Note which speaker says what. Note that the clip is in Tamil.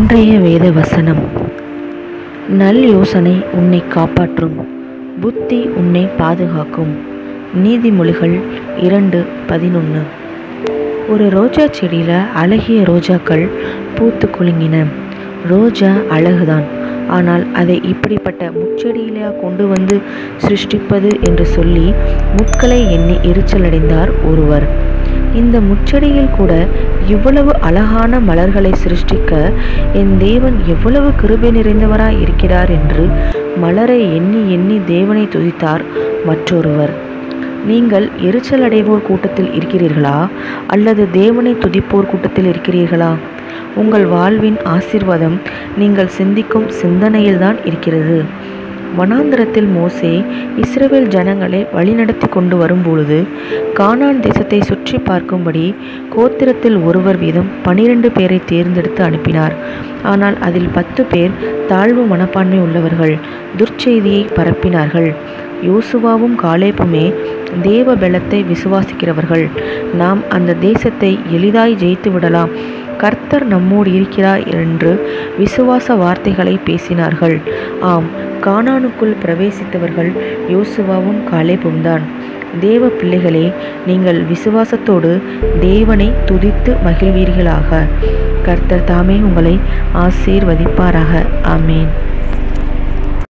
Speaker 1: இன்றைய வேத வசனம். நல் யோசனை உன்னை காப்பாற்றும், புத்தி உன்னை பாதுகாக்கும். நீதிமொழிகள் 2:11. ஒரு ரோஜா செடியில் அழகிய ரோஜாக்கள் பூத்து குலுங்கின. ரோஜா அழகுதான், ஆனால் அதை இப்படிப்பட்ட முச்செடியிலா கொண்டு வந்து சிருஷ்டிப்பது என்று சொல்லி முட்களை எண்ணி எரிச்சலடைந்தார் ஒருவர். இந்த முச்செடியில் கூட இவ்வளவு அழகான மலர்களை சிருஷ்டிக்க என் தேவன் எவ்வளவு கிருபை நிறைந்தவராய் இருக்கிறார் என்று மலரை எண்ணி எண்ணி தேவனை துதித்தார் மற்றொருவர். நீங்கள் எரிச்சல் அடைவோர் கூட்டத்தில் இருக்கிறீர்களா, அல்லது தேவனை துதிப்போர் கூட்டத்தில் இருக்கிறீர்களா? உங்கள் வாழ்வின் ஆசீர்வாதம் நீங்கள் சிந்திக்கும் சிந்தனையில்தான் இருக்கிறது. வனாந்திரத்தில் மோசே இஸ்ரவேல் ஜனங்களை வழிநடத்தி கொண்டு வரும்பொழுது கானான் தேசத்தை சுற்றி பார்க்கும்படி கோத்திரத்தில் ஒருவர் வீதம் 12 பேரை தேர்ந்தெடுத்து அனுப்பினார். ஆனால் அதில் 10 பேர் தாழ்வு மனப்பான்மை உள்ளவர்கள் துர்ச்செய்தியை பரப்பினார்கள். யோசுவாவும் காலேபுமே தேவ பலத்தை விசுவாசிக்கிறவர்கள். நாம் அந்த தேசத்தை எளிதாய் ஜெயித்து விடலாம், கர்த்தர் நம்மோடு இருக்கிறார் என்று விசுவாச வார்த்தைகளை பேசினார்கள். ஆம், கானானுக்குள் பிரவேசித்தவர்கள் யோசுவாவும் காலேபும் தான். தேவ பிள்ளைகளே, நீங்கள் விசுவாசத்தோடு தேவனை துதித்து மகிழ்வீர்களாக. கர்த்தர் தாமே உங்களை ஆசீர்வதிப்பாராக. ஆமேன்.